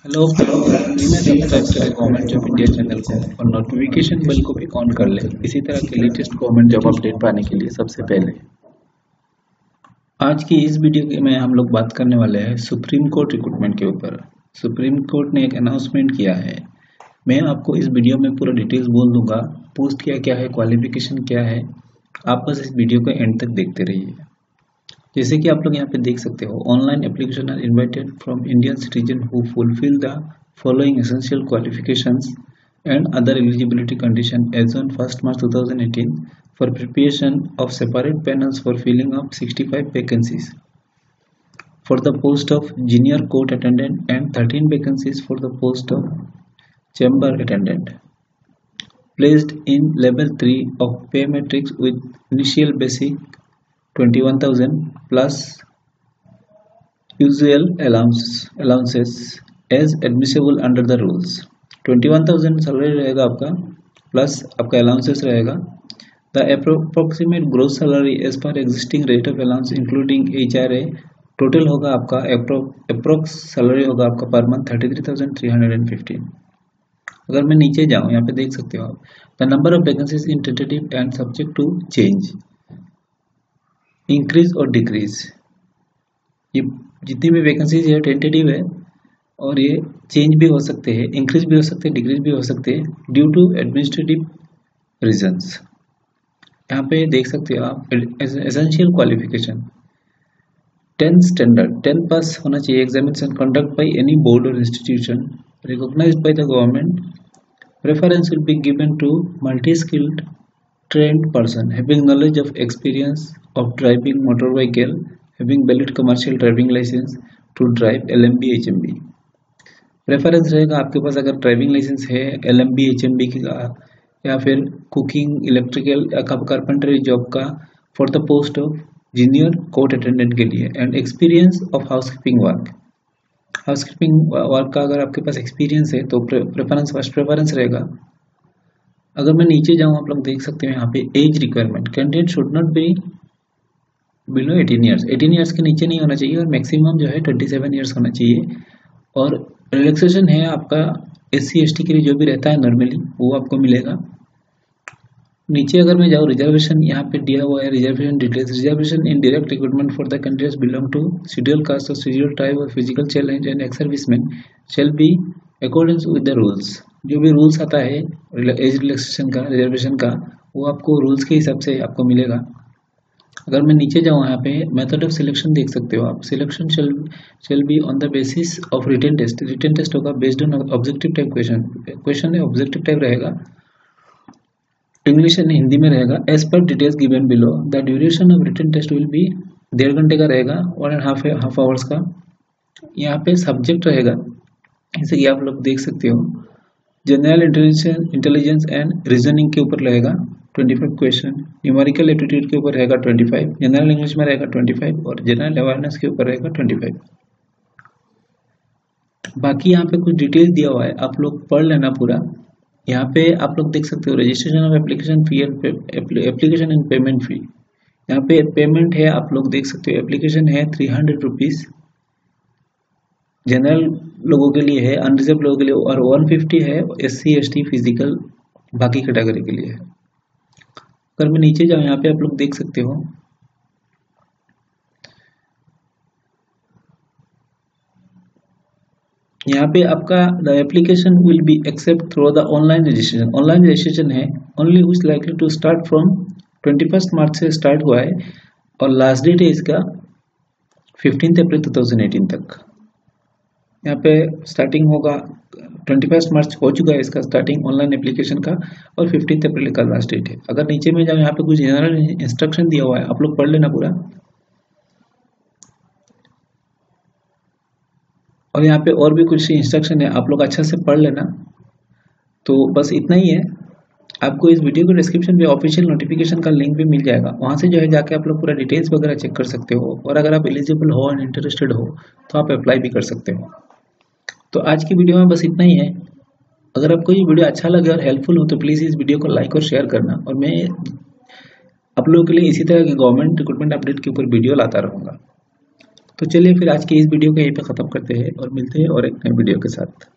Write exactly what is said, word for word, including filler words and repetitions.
Hello please subscribe करें government job India channel को और नोटिफिकेशन बेल को भी ऑन कर लें इसी तरह के लेटेस्ट गवर्नमेंट जॉब अपडेट पाने के लिए सबसे पहले। आज की इस वीडियो में हम लोग बात करने वाले हैं सुप्रीम कोर्ट रिक्रूटमेंट के ऊपर। सुप्रीम कोर्ट ने एक अनाउंसमेंट किया है। मैं आपको इस वीडियो में पूरा डिटेल्स बोल दूंगा, पोस्ट किया क्या है, क्वालिफिकेशन क्या है। आप बस इस वीडियो को एंड तक देखते रहिए। जैसे कि आप लोग यहाँ पे देख सकते हो, online application are invited from Indian citizen who fulfil the following essential qualifications and other eligibility condition as on first March two thousand eighteen for preparation of separate panels for filling up sixty five vacancies for the post of junior court attendant and thirteen vacancies for the post of chamber attendant placed in level three of pay matrix with initial basic twenty-one thousand plus usual allowance allowances as admissible under the rules। twenty-one thousand salary रहेगा आपका, plus आपका allowances रहेगा। The approximate gross salary as per existing rate of allowance including H R A total होगा आपका approx salary होगा आपका per month thirty three thousand three hundred and fifteen. अगर मैं नीचे जाऊँ, यहाँ पे देख सकते हो आप, the number of vacancies in tentative and subject to change, increase और डिक्रीज। ये जितनी भी वैकेंसीज है टेंटेटिव है और ये चेंज भी हो सकते हैं, इंक्रीज भी हो सकते हैं, डिक्रीज भी हो सकते हैं ड्यू टू एडमिनिस्ट्रेटिव रीजंस। यहाँ पे देख सकते हो आप essential qualification tenth standard tenth pass होना चाहिए। Examination conduct by any board और institution recognised by the government. Preference will be given to multi skilled trained person having knowledge of experience of driving motor vehicle, having valid commercial driving license to drive L M B H M B। Preference रहेगा आपके पास अगर driving licence है L M B H M B का या फिर cooking, electrical या carpentry job का for the post of junior court attendant के लिए, and experience of housekeeping work. Housekeeping work का अगर आपके पास एक्सपीरियंस है तो प्रेफरेंस फर्स्ट प्रेफरेंस रहेगा। अगर मैं नीचे जाऊँ, आप लोग देख सकते हो यहाँ पे age requirement, candidate should not be below eighteen years, eighteen years के नीचे नहीं होना चाहिए और मैक्सिमम जो है ट्वेंटी सेवन ईयर्स होना चाहिए। और रिलैक्सेशन है आपका एस सी एस टी के लिए जो भी रहता है नॉर्मली वो आपको मिलेगा। नीचे अगर मैं जाऊँ, रिजर्वेशन यहाँ पे दिया हुआ है, reservation details. Reservation in direct recruitment for the candidates belong to schedule caste और शेड्यूल ट्राइब और physical challenge and ex serviceman shall be according with the rules. जो भी रूल्स आता है एज रिलैक्सेशन का, रिजर्वेशन का, वो आपको रूल्स के हिसाब से आपको मिलेगा। अगर मैं नीचे जाऊँ, यहाँ पे मेथड ऑफ सिलेक्शन देख सकते हो आप। Selection shall shall be on the basis of written test. Written test होगा based on objective type question. Question है ऑब्जेक्टिव टाइप रहेगा, इंग्लिश एंड हिंदी में रहेगा। As per details given below, the duration of written test will be डेढ़ घंटे का रहेगा, one and half half hours का। यहाँ पे सब्जेक्ट रहेगा, जैसे कि आप लोग देख सकते हो, जनरल इंटेलिजेंस एंड रीजनिंग के ऊपर रहेगा पच्चीस क्वेश्चन, न्यूमेरिकल एप्टीट्यूड के ऊपर रहेगा पच्चीस, जनरल इंग्लिश में रहेगा पच्चीस और जनरल अवेयरनेस के ऊपर रहेगा पच्चीस। बाकी यहाँ पे कुछ डिटेल्स दिया हुआ है, आप लोग पढ़ लेना पूरा। यहाँ पे आप लोग देख सकते हो registration of application fee and application and payment fee. यहाँ पे पेमेंट है, आप लोग देख सकते हो, एप्लीकेशन है थ्री हंड्रेड रुपीज जनरल लोगों के लिए है, अनरिजर्व लोगों के लिए, और वन फिफ्टी है S C S T physical बाकी कैटेगरी के लिए है। अगर मैं नीचे जाऊँ, यहाँ पे आप लोग देख सकते हो, यहाँ पे आपका the application will be accept through the online registration. Online registration है only which likely to start from twenty first March से स्टार्ट हुआ है और लास्ट डेट है इसका fifteen April two thousand eighteen तक। यहाँ पे स्टार्टिंग होगा, ट्वेंटी फर्स्ट मार्च हो चुका है इसका स्टार्टिंग ऑनलाइन एप्लीकेशन का और फिफ्टीन अप्रैल का लास्ट डेट है। अगर नीचे में जाओ, यहाँ पे कुछ जनरल इंस्ट्रक्शन दिया हुआ है, आप लोग पढ़ लेना पूरा। और यहाँ पे और भी कुछ इंस्ट्रक्शन है, आप लोग अच्छा से पढ़ लेना। तो बस इतना ही है। आपको इस वीडियो के डिस्क्रिप्शन में ऑफिशियल नोटिफिकेशन का लिंक भी मिल जाएगा, वहाँ से जो है जाके आप लोग पूरा डिटेल्स वगैरह चेक कर सकते हो। और अगर आप एलिजिबल हो एंड इंटरेस्टेड हो तो आप अप्लाई भी कर सकते हो। तो आज की वीडियो में बस इतना ही है। अगर आपको ये वीडियो अच्छा लगे और हेल्पफुल हो तो प्लीज़ इस वीडियो को लाइक और शेयर करना, और मैं आप लोगों के लिए इसी तरह की गवर्नमेंट रिक्रूटमेंट अपडेट के ऊपर वीडियो लाता रहूँगा। तो चलिए फिर आज की इस वीडियो को यहीं पे ख़त्म करते हैं और मिलते हैं और एक नए वीडियो के साथ।